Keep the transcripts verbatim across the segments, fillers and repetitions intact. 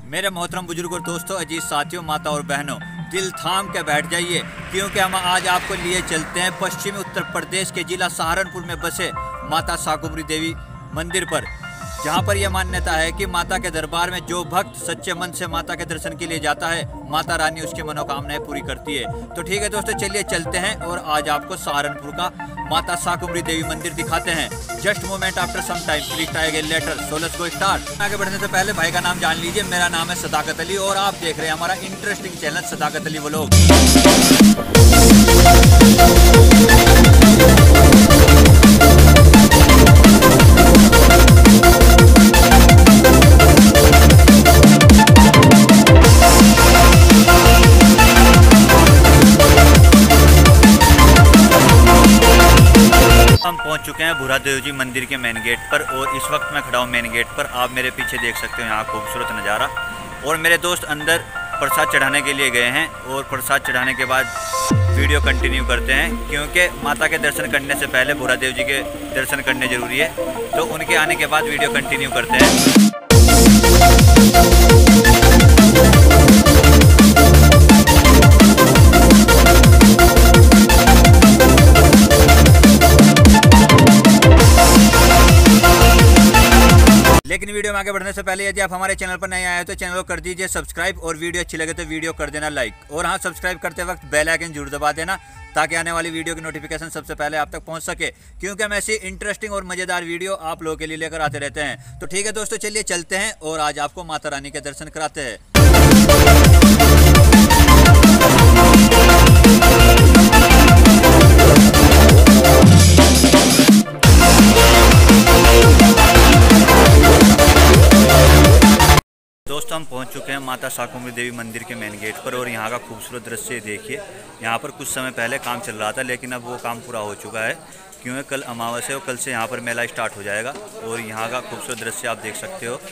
मेरे मोहतरम बुजुर्ग और दोस्तों, अजीज साथियों, माता और बहनों, दिल थाम के बैठ जाइए क्योंकि हम आज आपको लिए चलते हैं पश्चिमी उत्तर प्रदेश के जिला सहारनपुर में बसे माता शाकुंभरी देवी मंदिर पर, जहां पर यह मान्यता है कि माता के दरबार में जो भक्त सच्चे मन से माता के दर्शन के लिए जाता है, माता रानी उसकी मनोकामनाएं पूरी करती है। तो ठीक है दोस्तों, चलिए चलते हैं और आज आपको सहारनपुर का माता शाकुंभरी देवी मंदिर दिखाते हैं। Just moment after some time click tiger letter, so let's go start. आगे बढ़ने से पहले भाई का नाम जान लीजिए। मेरा नाम है सदाकत अली और आप देख रहे हैं हमारा interesting channel Sadaqat Ali vlog. हम पहुंच चुके हैं भूरा देव जी मंदिर के मेन गेट पर और इस वक्त मैं खड़ा हूं मेन गेट पर। आप मेरे पीछे देख सकते हो यहाँ खूबसूरत नज़ारा। और मेरे दोस्त अंदर प्रसाद चढ़ाने के लिए गए हैं और प्रसाद चढ़ाने के बाद वीडियो कंटिन्यू करते हैं, क्योंकि माता के दर्शन करने से पहले भूरा देव जी के दर्शन करने ज़रूरी है। तो उनके आने के बाद वीडियो कंटिन्यू करते हैं। लेकिन वीडियो में आगे बढ़ने से पहले यदि आप हमारे चैनल पर नए आए हैं तो चैनल को कर दीजिए सब्सक्राइब और वीडियो अच्छी लगे तो वीडियो कर देना लाइक। और हाँ, सब्सक्राइब करते वक्त बेल आइकन जरूर दबा देना ताकि आने वाली वीडियो की नोटिफिकेशन सबसे पहले आप तक पहुंच सके, क्योंकि हम ऐसी इंटरेस्टिंग और मज़ेदार वीडियो आप लोगों के लिए लेकर आते रहते हैं। तो ठीक है दोस्तों, चलिए चलते हैं और आज आपको माता रानी के दर्शन कराते हैं। दोस्तों, हम पहुंच चुके हैं माता शाकुंभरी देवी मंदिर के मेन गेट पर और यहाँ का खूबसूरत दृश्य देखिए। यहाँ पर कुछ समय पहले काम चल रहा था, लेकिन अब वो काम पूरा हो चुका है, क्योंकि कल अमावस है और कल से यहाँ पर मेला स्टार्ट हो जाएगा। और यहाँ का खूबसूरत दृश्य आप देख सकते हो।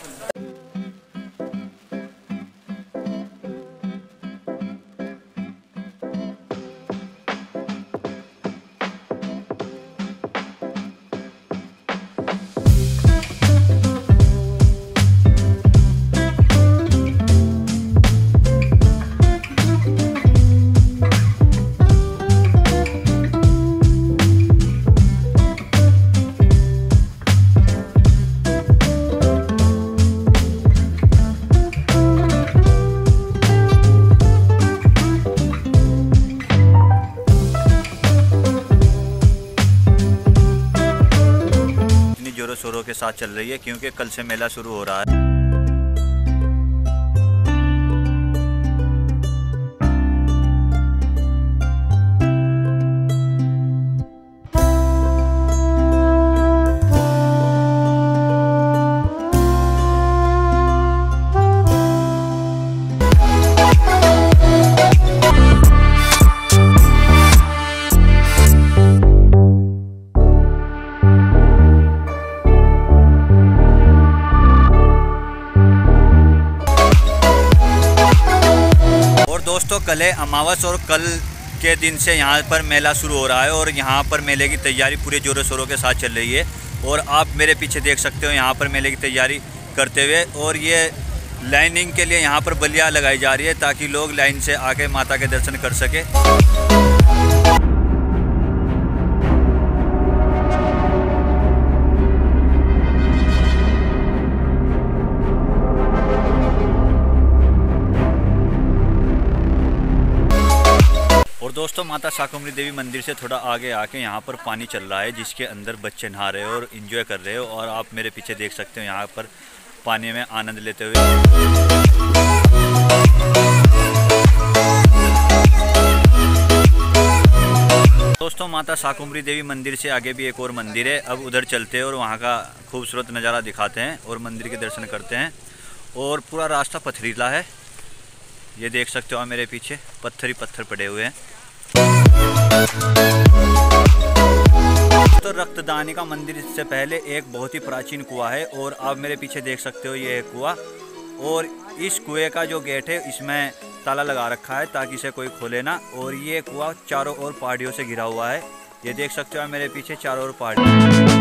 जोरों शोरों के साथ चल रही है, क्योंकि कल से मेला शुरू हो रहा है। दोस्तों, कल है अमावस और कल के दिन से यहाँ पर मेला शुरू हो रहा है और यहाँ पर मेले की तैयारी पूरे जोरों शोरों के साथ चल रही है। और आप मेरे पीछे देख सकते हो यहाँ पर मेले की तैयारी करते हुए, और ये लाइनिंग के लिए यहाँ पर बलिया लगाई जा रही है ताकि लोग लाइन से आके माता के दर्शन कर सके। और दोस्तों, माता शाकुंभरी देवी मंदिर से थोड़ा आगे आके यहाँ पर पानी चल रहा है, जिसके अंदर बच्चे नहा रहे हो और एंजॉय कर रहे हो। और आप मेरे पीछे देख सकते हो यहाँ पर पानी में आनंद लेते हुए। दोस्तों, माता शाकुंभरी देवी मंदिर से आगे भी एक और मंदिर है। अब उधर चलते हैं और वहाँ का खूबसूरत नज़ारा दिखाते हैं और मंदिर के दर्शन करते हैं। और पूरा रास्ता पथरीला है, ये देख सकते हो आप मेरे पीछे पत्थर ही पत्थर पड़े हुए हैं। तो रक्तदानी का मंदिर इससे पहले एक बहुत ही प्राचीन कुआं है और आप मेरे पीछे देख सकते हो ये है कुआं। और इस कुएं का जो गेट है इसमें ताला लगा रखा है ताकि इसे कोई खोले ना। और ये कुआं चारों ओर पहाड़ियों से घिरा हुआ है, ये देख सकते हो मेरे पीछे चारों ओर पहाड़ी।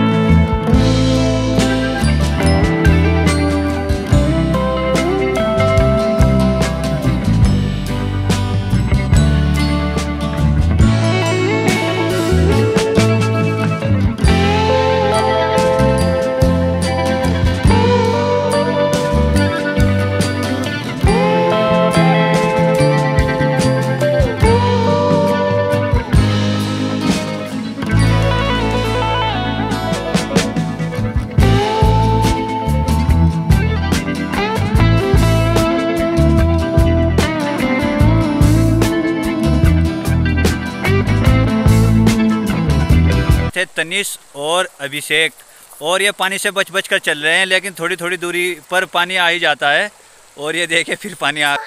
तनिष और अभिषेक, और ये पानी से बच बच कर चल रहे हैं, लेकिन थोड़ी थोड़ी दूरी पर पानी आ ही जाता है। और ये देखिए फिर पानी आ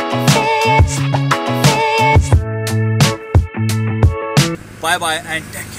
Bye bye and take care.